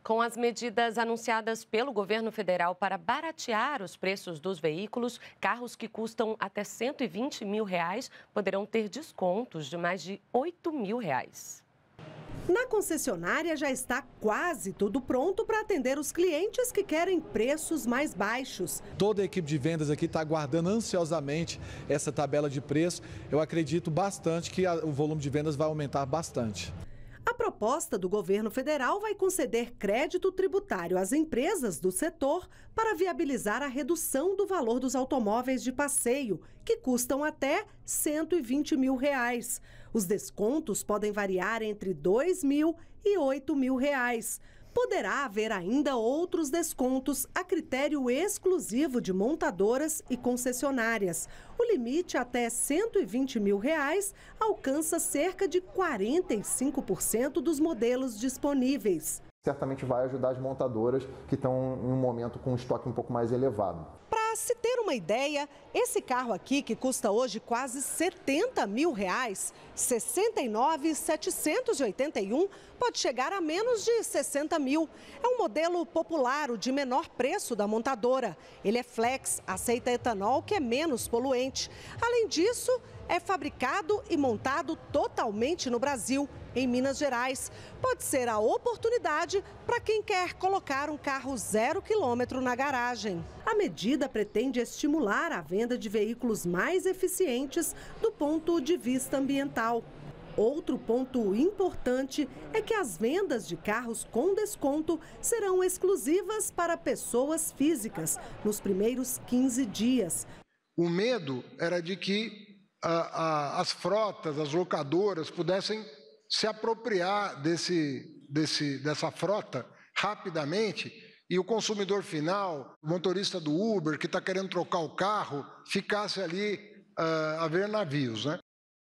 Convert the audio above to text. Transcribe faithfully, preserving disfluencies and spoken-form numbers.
Com as medidas anunciadas pelo governo federal para baratear os preços dos veículos, carros que custam até cento e vinte mil reais poderão ter descontos de mais de oito mil reais. Na concessionária já está quase tudo pronto para atender os clientes que querem preços mais baixos. Toda a equipe de vendas aqui está aguardando ansiosamente essa tabela de preço. Eu acredito bastante que o volume de vendas vai aumentar bastante. A proposta do governo federal vai conceder crédito tributário às empresas do setor para viabilizar a redução do valor dos automóveis de passeio, que custam até cento e vinte mil reais. Os descontos podem variar entre dois mil e oito mil reais. Poderá haver ainda outros descontos a critério exclusivo de montadoras e concessionárias. O limite até cento e vinte mil reais alcança cerca de quarenta e cinco por cento dos modelos disponíveis. Certamente vai ajudar as montadoras que estão em um momento com um estoque um pouco mais elevado. Para se ter uma ideia, esse carro aqui, que custa hoje quase setenta mil reais, sessenta e nove mil setecentos e oitenta e um, pode chegar a menos de sessenta mil. É um modelo popular, o de menor preço da montadora. Ele é flex, aceita etanol, que é menos poluente. Além disso, é fabricado e montado totalmente no Brasil, em Minas Gerais. Pode ser a oportunidade para quem quer colocar um carro zero quilômetro na garagem. A medida pretende estimular a venda de veículos mais eficientes do ponto de vista ambiental. Outro ponto importante é que as vendas de carros com desconto serão exclusivas para pessoas físicas nos primeiros quinze dias. O medo era de que a, a, as frotas, as locadoras pudessem se apropriar desse, desse, dessa frota rapidamente e o consumidor final, o motorista do Uber que está querendo trocar o carro, ficasse ali uh, a ver navios, né?